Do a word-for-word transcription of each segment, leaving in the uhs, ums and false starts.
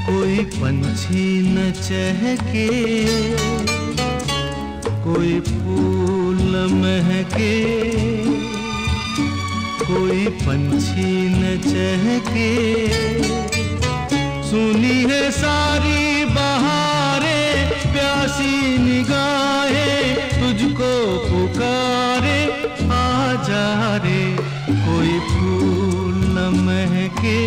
कोई पंछी न चहके, कोई फूल न महके, कोई पंछी न चहके। सुनी है सारी बहारें, प्यासी निगाहें तुझको पुकारे, आजा रे। कोई फूल न महके,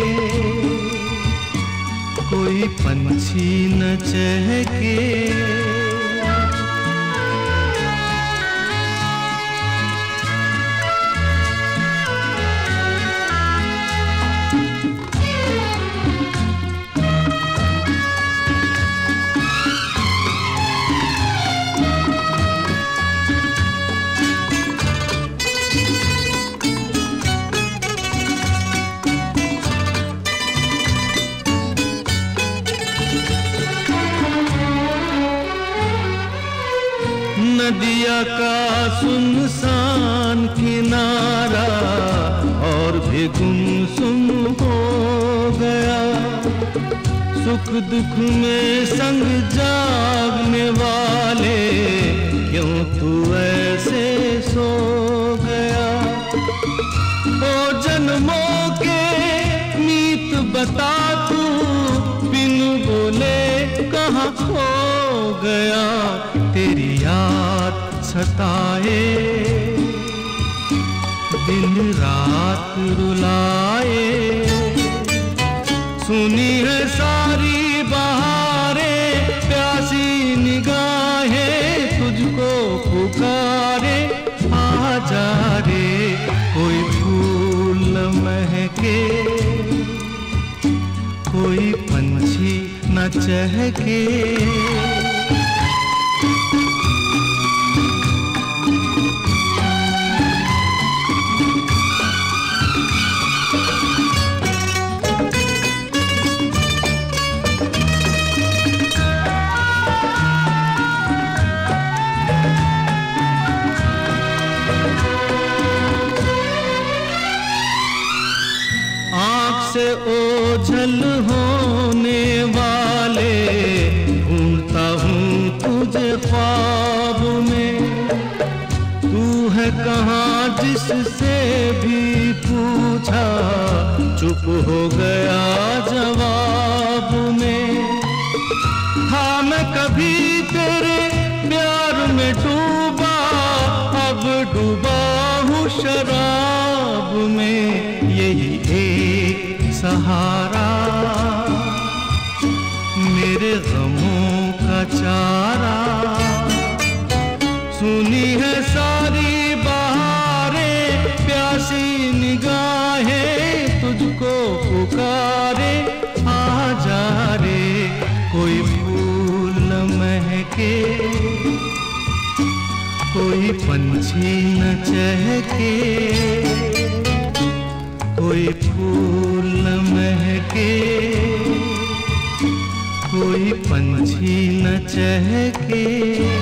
कोई पंछी न चहके। नदिया का सुनसान किनारा और भी गुमसुम हो गया। सुख दुख में संग जागने वाले, क्यों तू ऐसे सो गया। ओ जन्मों के मीत बता तू, बिन बोले कहाँ खो गया। तेरी याद सताए, दिन रात रुलाए। सुनी है सारी बहारें, प्यासी निगाहें तुझको पुकारे, आजा रे। कोई फूल न महके, कोई पंछी न चहके। से ओझल होने वाले, ढूंढता हूँ तुझे ख्वाब में। तू है कहाँ जिससे भी पूछा, चुप हो गया जवाब में। हाँ मैं कभी तेरे प्यार में डूबा, अब डूबा हूँ शराब में। यही एक सहारा मेरे गमों का चारा। सुनी है सारी बहारें, प्यासी निगाहें तुझको पुकारे, आजा रे। कोई फूल न महके, कोई पंछी न चहके, कोई फूल न महके, कोई पंछी न चहके।